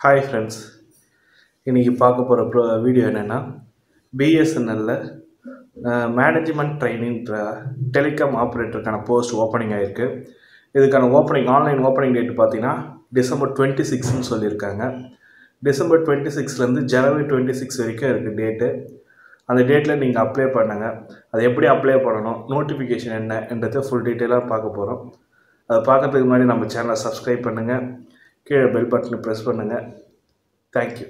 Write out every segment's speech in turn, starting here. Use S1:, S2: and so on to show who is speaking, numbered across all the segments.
S1: Hi friends, இன்றைக்கி பார்க்க போகிற வீடியோ என்னென்னா பிஎஸ்என்எல்லில் மேனேஜ்மெண்ட் ட்ரைனிங்ன்ற டெலிகாம் ஆப்ரேட்டருக்கான போஸ்ட் ஓப்பனிங் ஆகிருக்கு. இதுக்கான ஆன்லைன் ஓப்பனிங் டேட் பார்த்தீங்கன்னா December 26ன்னு சொல்லியிருக்காங்க. December 26லேருந்து January 26 வரைக்கும் இருக்குது டேட்டு. அந்த டேட்டில் நீங்கள் அப்ளை பண்ணுங்கள். அதை எப்படி அப்ளை பண்ணணும், நோட்டிஃபிகேஷன் என்னன்றதை ஃபுல் டீட்டெயிலாக பார்க்க போகிறோம். அதை பார்க்குறதுக்கு முன்னாடி நம்ம சேனலை சப்ஸ்கிரைப் பண்ணுங்கள், கீழே பெல் பட்டனை ப்ரெஸ் பண்ணுங்கள். தேங்க்யூ.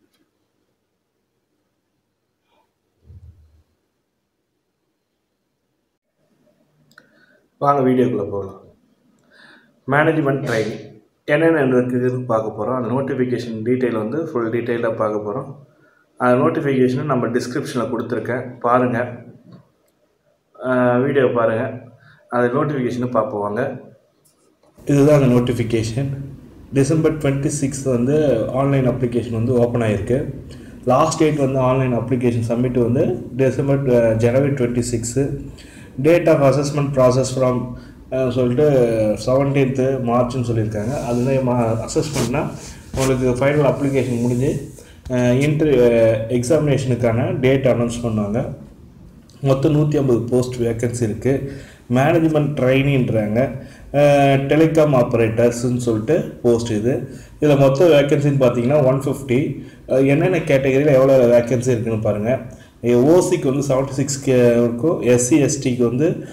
S1: வாங்க வீடியோக்குள்ளே போகலாம். மேனேஜ்மெண்ட் ட்ரைனிங் என்னென்ன இருக்குதுன்னு பார்க்க போகிறோம். அந்த நோட்டிஃபிகேஷன் டீட்டெயில் ஃபுல் டீட்டெயிலாக பார்க்க போகிறோம். அந்த நோட்டிஃபிகேஷனை நம்ம டிஸ்கிரிப்ஷனில் கொடுத்துருக்கேன், பாருங்கள், வீடியோ பாருங்கள். அந்த நோட்டிஃபிகேஷனை பார்ப்போம். இதுதான் அந்த notification. December 26 online application open ஆகிருக்கு. Last date online application submit January 26. Date of assessment process from சொல்லிட்டு 17th Marchன்னு சொல்லியிருக்காங்க. அதுதான் அசஸ்மெண்ட்னால் உங்களுக்கு ஃபைனல் அப்ளிகேஷன் முடிஞ்சு எக்ஸாமினேஷனுக்கான டேட் அனௌன்ஸ் பண்ணுவாங்க. மொத்தம் 150 போஸ்ட் வேக்கன்சி இருக்குது. மேனேஜ்மெண்ட் ட்ரைனின்றாங்க, டெலிகாம் ஆப்ரேட்டர்ஸ்ன்னு சொல்லிட்டு போஸ்ட் இதில் மொத்த வேக்கன்சின்னு பார்த்தீங்கன்னா 150. என்னென்ன கேட்டகரியில் எவ்வளோ வேக்கன்சி இருக்குதுன்னு பாருங்கள். ஓசிக்கு 76 இருக்கும், எஸ்சி எஸ்டிக்கு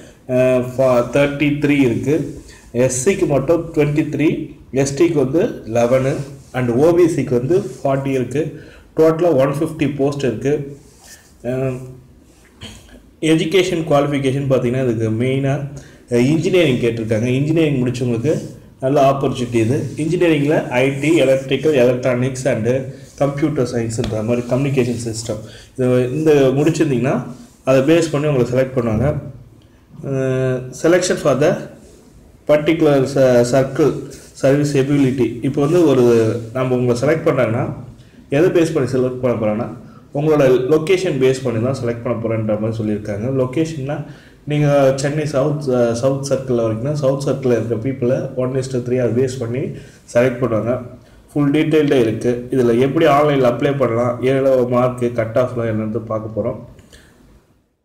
S1: 33 இருக்குது, எஸ்சிக்கு மட்டும் 23, எஸ்டிக்கு 11 அண்ட் ஓபிசிக்கு 40 இருக்குது. டோட்டலாக 150 போஸ்ட் இருக்குது. எஜுகேஷன் குவாலிஃபிகேஷன் பார்த்திங்கன்னா இதுக்கு மெயினாக இன்ஜினியரிங் கேட்டிருக்காங்க. இன்ஜினியரிங் முடித்தவங்களுக்கு நல்ல ஆப்பர்ச்சுனிட்டி இது. இன்ஜினியரிங்கில் IT, electrical, electronics and computer சயின்ஸுன்ற மாதிரி கம்யூனிகேஷன் சிஸ்டம் இந்த முடிச்சிருந்திங்கன்னா அதை பேஸ் பண்ணி உங்களை செலக்ட் பண்ணுவாங்க. Selection for the particular circle service ability. இப்போ ஒரு நம்ம உங்களை செலக்ட் பண்ணுறாங்கன்னா எதை பேஸ் பண்ணி செலக்ட் பண்ண போகிறோன்னா உங்களோட லொக்கேஷன் பேஸ் பண்ணி தான் செலக்ட் பண்ண போகிறேன்ற மாதிரி சொல்லியிருக்காங்க. லொக்கேஷன்னா நீங்கள் சென்னை சவுத் சர்க்கிளில் வரைக்கும்னா சவுத் சர்க்கிளில் இருக்கிற பீப்புளை 1:3 அதை பேஸ் பண்ணி செலக்ட் பண்ணுவாங்க. ஃபுல் டீட்டெயில்டாக இருக்குது. இதில் எப்படி ஆன்லைனில் அப்ளை பண்ணலாம், எவ்வளோ மார்க்கு, கட் ஆஃப்லாம் என்னன்னு பார்க்க போகிறோம்.